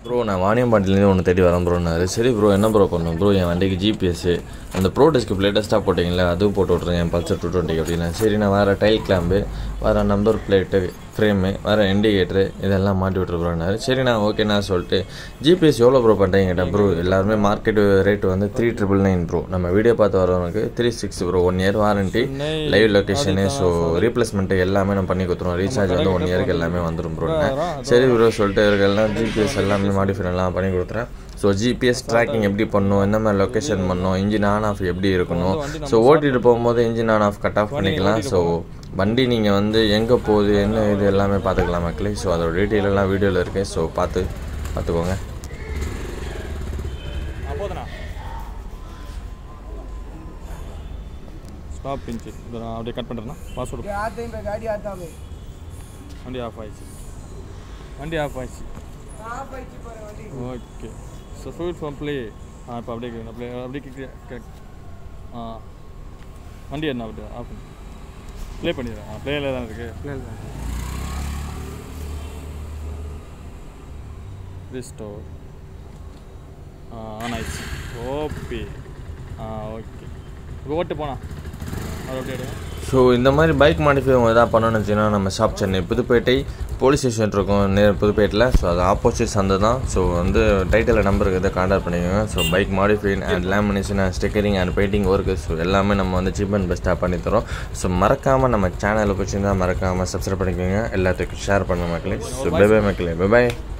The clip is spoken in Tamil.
ப்ரோ நான் வாணியம்பாட்டிலேருந்து ஒன்று தேடி வரேன் ப்ரோன்னாரு. சரி ப்ரோ என்ன ப்ரோ பண்ணணும் ப்ரோ, என் வண்டிக்கு ஜிபிஎஸ்ஸு அந்த ப்ரோ டிஸ்க்கு லேட்டஸ்ட்டாக போட்டிங்களே அதுவும் போட்டு விட்ருங்க என் பல்சர் 220 அப்படின்னா. சரி நான் வேறு டைல் கிளாம்பு, வேறு நம்பர் பிளேட்டு, ஃப்ரேமு, வேறு இண்டிகேட்டரு இதெல்லாம் மாட்டி விட்ருக்குறோன்னாரு. சரி நான் ஓகேண்ணா சொல்லிட்டு ஜிபிஎஸ் எவ்வளோ ப்ரோ பண்ணுறீங்க கேட்டேன். ப்ரோ எல்லாருமே மார்க்கெட்டு ரேட்டு வந்து 3999 ப்ரோ. நம்ம வீடியோ பார்த்து வரவங்களுக்கு 36 bro. 1 year warranty, live location, so replacement எல்லாமே நம்ம பண்ணி கொடுத்துருவோம். ரீசார்ஜ் வந்து 1 இயருக்கு எல்லாமே வந்துடும் ப்ரோ. சரி ப்ரோ சொல்லிட்டு இருக்கலாம் ஜிபிஎஸ் எல்லாமே மாடிஃபை எல்லாம் பண்ணி கொடுத்துறேன். ஸோ ஜிபிஎஸ் ட்ராக்கிங் எப்படி பண்ணணும், என்ன மாதிரி லொக்கேஷன் பண்ணணும், இன்ஜின் ஆன் ஆஃப் எப்படி இருக்கணும், ஸோ ஓட்டிகிட்டு போகும்போது engine on off cut off பண்ணிக்கலாம். ஸோ வண்டி நீங்கள் வந்து எங்கே போகுது என்ன இது எல்லாமே பார்த்துக்கலாம் மக்களே. ஸோ அதோட டீட்டெயில் எல்லாம் வீடியோவில் இருக்குது. ஸோ பார்த்துக்கோங்க. ஸ்டாப் பிஞ்சு நான் அப்படியே கட் பண்ணுறேன்னா பாஸ்வேர்டு வண்டி ஆஃப் ஆயிடுச்சு okay. So full form play இப்போ அப்படியே வண்டி என்ன அப்படி ஆஃப் பண்ணி ப்ளே பண்ணிடுறேன். ப்ளேயில் தான் இருக்குது. ப்ளேயில் தான் ரிஸ்டோர் ஆன் ஆயிடுச்சு. ஓகே ஓகே இப்போ ஓட்டு போனா அது அப்படியே. ஸோ இந்த மாதிரி பைக் மாடிஃபை அவங்க எதாவது பண்ணணும்னு வச்சுன்னா நம்ம shop Chennai Pudupettai police station இருக்கும் புதுப்பேட்டில். ஸோ அது ஆப்போசிட் சந்தை தான். ஸோ வந்து டைட்டில் நம்பருக்கு இதை கான்டாக்ட் பண்ணிக்கோங்க. So bike modify and lamination and stickering and painting work so எல்லாமே நம்ம வந்து சீப் அண்ட் பெஸ்ட்டாக பண்ணித்தரோம். ஸோ மறக்காமல் நம்ம சேனலை பிடிச்சிருந்தால் மறக்காமல் சப்ஸ்கிரைப் பண்ணிக்கோங்க. எல்லாத்துக்கும் ஷேர் பண்ண மக்களே. ஸோ பை பை மக்களே, பை பை.